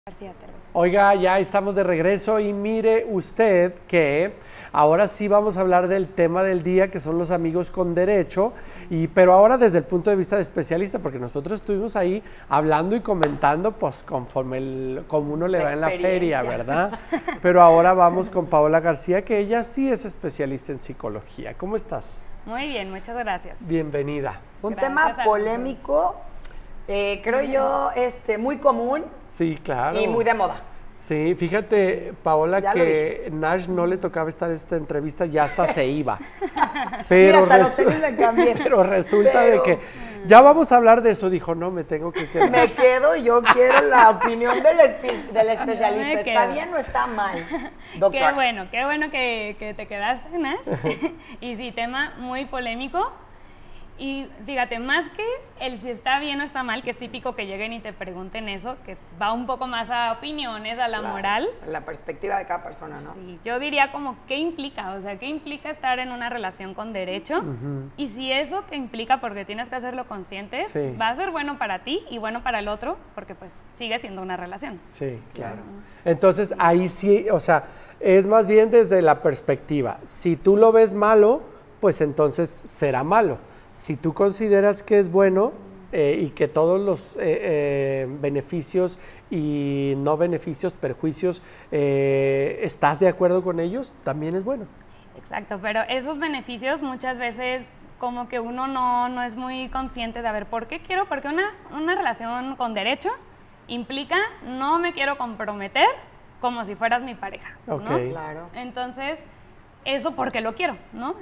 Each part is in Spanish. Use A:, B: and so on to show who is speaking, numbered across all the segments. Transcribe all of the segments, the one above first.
A: García,
B: Oiga, ya estamos de regreso y mire usted que ahora sí vamos a hablar del tema del día, que son los amigos con derecho, pero ahora desde el punto de vista de especialista, porque nosotros estuvimos ahí hablando y comentando, pues conforme como uno le va en la feria, ¿verdad? Pero ahora vamos con Paola García, que ella sí es especialista en psicología. ¿Cómo estás?
A: Muy bien, muchas gracias.
B: Bienvenida.
C: Un tema polémico, creo yo, muy común.
B: Sí, claro.
C: Y muy de moda.
B: Sí, fíjate, Paola,
C: Ya
B: que Nash no le tocaba estar en esta entrevista, ya hasta se iba. Pero,
C: mira, hasta los tenis le cambié.
B: Pero resulta de que ya vamos a hablar de eso. Dijo, no, me tengo que quedar.
C: Me quedo, yo quiero la opinión del especialista. ¿Está bien o está mal, doctor?
A: Qué bueno que te quedaste, Nash. Y sí, tema muy polémico. Y fíjate, más que el si está bien o está mal, que es típico que lleguen y te pregunten eso, que va un poco más a opiniones, a la moral.
C: La perspectiva de cada persona, ¿no?
A: Sí, yo diría como, ¿qué implica? O sea, ¿qué implica estar en una relación con derecho? Y si eso que implica, porque tienes que hacerlo consciente,
B: Sí.
A: va a ser bueno para ti y bueno para el otro, porque pues sigue siendo una relación.
B: Sí, claro. Entonces, ahí sí, o sea, es más bien desde la perspectiva. Si tú lo ves malo, pues entonces será malo. Si tú consideras que es bueno y que todos los beneficios y no beneficios, perjuicios, estás de acuerdo con ellos, también es bueno.
A: Exacto, pero esos beneficios muchas veces como que uno no es muy consciente de, a ver, ¿por qué quiero? Porque una relación con derecho implica no me quiero comprometer como si fueras mi pareja, ¿no?
C: Claro.
A: Entonces, eso porque lo quiero, ¿no?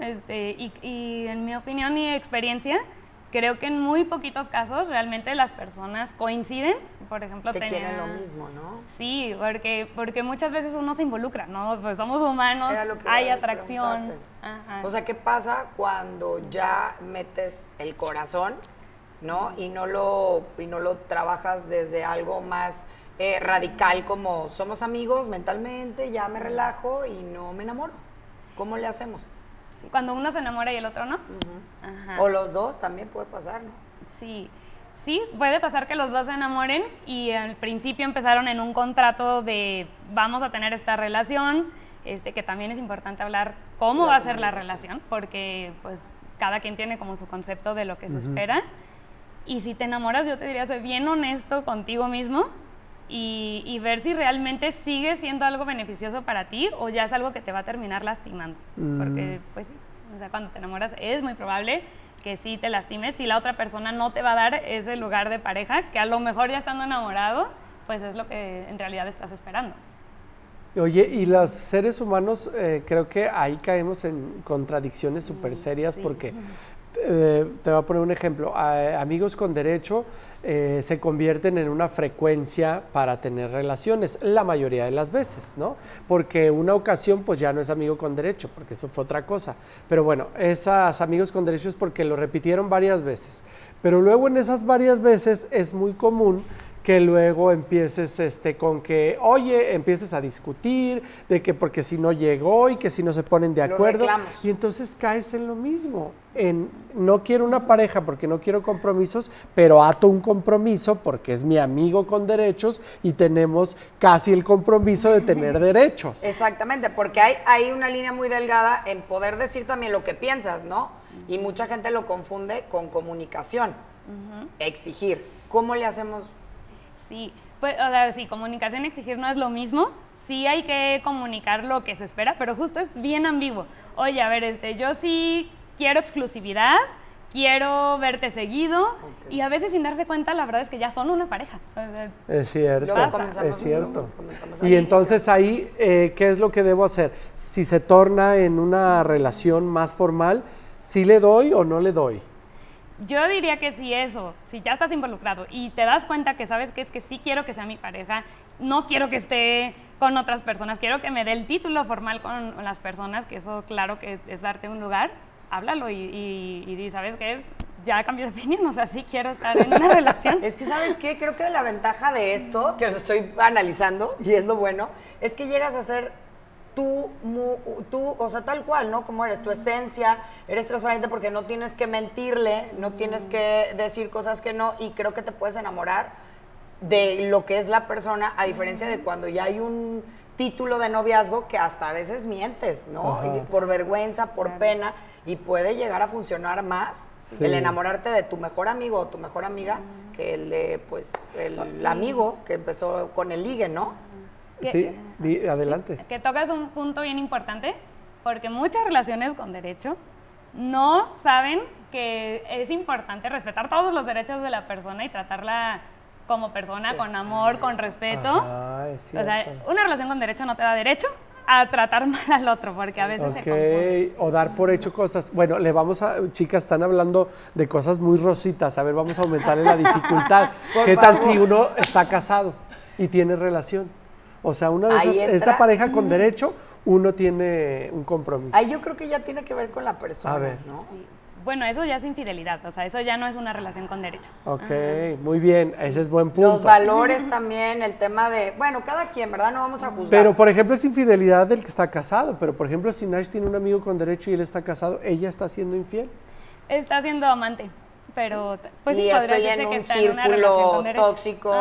A: Y en mi opinión y experiencia, creo que en muy poquitos casos realmente las personas coinciden. Por ejemplo,
C: que quieren lo mismo, ¿no?
A: Sí, porque muchas veces uno se involucra, ¿no? Pues somos humanos, hay atracción. Ajá.
C: O sea, ¿qué pasa cuando ya metes el corazón, ¿no? Y no lo trabajas desde algo más radical, como somos amigos mentalmente, ya me relajo y no me enamoro? ¿Cómo le hacemos?
A: Sí, cuando uno se enamora y el otro no. Ajá.
C: O los dos también puede pasar, ¿no?
A: Sí, sí, puede pasar que los dos se enamoren y al principio empezaron en un contrato de vamos a tener esta relación, que también es importante hablar cómo va a ser la relación, porque pues cada quien tiene como su concepto de lo que se espera. Y si te enamoras, yo te diría, sé bien honesto contigo mismo y ver si realmente sigue siendo algo beneficioso para ti o ya es algo que te va a terminar lastimando. Porque, pues sí, o sea, cuando te enamoras es muy probable que sí te lastimes si la otra persona no te va a dar ese lugar de pareja que a lo mejor ya estando enamorado, pues es lo que en realidad estás esperando.
B: Oye, y los seres humanos, creo que ahí caemos en contradicciones súper serias porque... te voy a poner un ejemplo. Amigos con derecho se convierten en una frecuencia para tener relaciones, la mayoría de las veces, ¿no? Porque una ocasión pues ya no es amigo con derecho, porque eso fue otra cosa. Pero bueno, esos amigos con derecho es porque lo repitieron varias veces. Pero luego en esas varias veces es muy común que luego empieces con que, oye, empieces a discutir, de que porque si no llegó y que si no se ponen de acuerdo. Y entonces caes en lo mismo, en no quiero una pareja porque no quiero compromisos, pero ato un compromiso porque es mi amigo con derechos y tenemos casi el compromiso de tener derechos.
C: Exactamente, porque hay una línea muy delgada en poder decir también lo que piensas, ¿no? Y mucha gente lo confunde con comunicación, exigir. ¿Cómo le hacemos?
A: Sí, pues, o sea, sí, comunicación y exigir no es lo mismo. Sí hay que comunicar lo que se espera, pero justo es bien ambiguo. Oye, a ver, yo sí quiero exclusividad, quiero verte seguido, y a veces sin darse cuenta, la verdad es que ya son una pareja.
B: Es cierto, es cierto. Y
C: al
B: entonces ahí, ¿qué es lo que debo hacer? Si se torna en una relación más formal, ¿sí le doy o no le doy?
A: Yo diría que si ya estás involucrado y te das cuenta que sabes que es que sí quiero que sea mi pareja, no quiero que esté con otras personas, quiero que me dé el título formal con las personas, que eso claro que es darte un lugar, háblalo y di, ¿sabes qué? Ya cambié de opinión, o sea, sí quiero estar en una relación.
C: Es que, ¿sabes qué? Creo que la ventaja de esto, que lo estoy analizando, y es lo bueno, es que llegas a ser tú, o sea, tal cual, ¿no? Como eres, tu esencia, eres transparente porque no tienes que mentirle, no tienes que decir cosas que no, y creo que te puedes enamorar de lo que es la persona, a diferencia de cuando ya hay un título de noviazgo que hasta a veces mientes, ¿no? Y por vergüenza, por pena, y puede llegar a funcionar más el enamorarte de tu mejor amigo o tu mejor amiga que el de, pues, el amigo que empezó con el ligue, ¿no?
B: Sí, adelante.
A: Sí, que tocas un punto bien importante, porque muchas relaciones con derecho no saben que es importante respetar todos los derechos de la persona y tratarla como persona, con amor, con respeto.
B: Es cierto.
A: O sea, una relación con derecho no te da derecho a tratar mal al otro, porque a veces se confunde.
B: O dar por hecho cosas. Bueno, chicas, están hablando de cosas muy rositas. A ver, vamos a aumentarle la dificultad. ¿Qué tal si uno está casado y tiene relación? O sea, una de esa pareja con derecho, uno tiene un compromiso.
C: Ahí yo creo que ya tiene que ver con la persona, ¿no?
A: Sí. Bueno, eso ya es infidelidad, o sea, eso ya no es una relación con derecho.
B: Ok, muy bien, ese es buen punto.
C: Los valores también, el tema de, bueno, cada quien, ¿verdad? No vamos a juzgar.
B: Pero, por ejemplo, es infidelidad del que está casado, pero, por ejemplo, si Nash tiene un amigo con derecho y él está casado, ¿ella está siendo infiel?
A: Está siendo amante, pero pues
C: y
A: sí,
C: estoy en un círculo tóxico,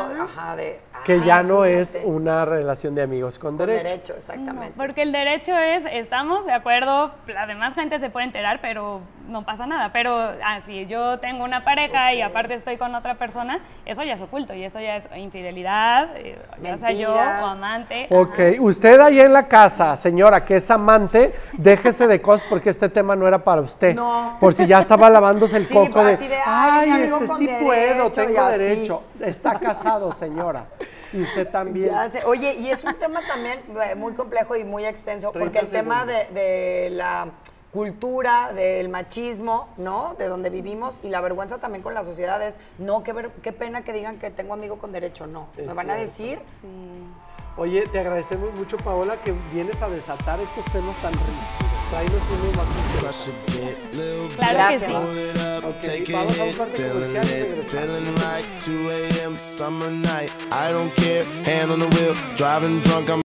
B: que ya no es una relación de amigos con derecho.
C: Con derecho, exactamente.
A: No, porque el derecho es, estamos de acuerdo, la demás gente se puede enterar, pero no pasa nada. Pero si yo tengo una pareja y aparte estoy con otra persona, eso ya es oculto y eso ya es infidelidad, ya sea yo o amante.
B: Ok, usted ahí en la casa, señora, que es amante, déjese de cosas porque este tema no era para usted.
C: No.
B: Por si ya estaba lavándose el coco de,
C: ay,
B: sí
C: derecho,
B: puedo, tengo derecho. Está casado, señora. Y usted también.
C: Oye, y es un tema también muy complejo y muy extenso, porque el tema de la cultura, del machismo, ¿no? De donde vivimos, y la vergüenza también con la sociedad es, no, qué pena que digan que tengo amigo con derecho, no. ¿Me van a decir?
A: Sí.
B: Oye, te agradecemos mucho, Paola, que vienes a desatar estos temas tan rígidos. Tráenos uno más interesante.
A: Claro que sí.
B: Okay, vamos a un corte comercial y regresamos.